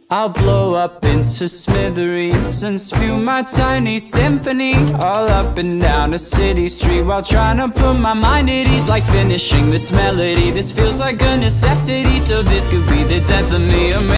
I'll blow up into smithereens and spew my tiny symphony all up and down a city street, while trying to put my mind at ease. Like finishing this melody, this feels like a necessity, so this could be the death of me.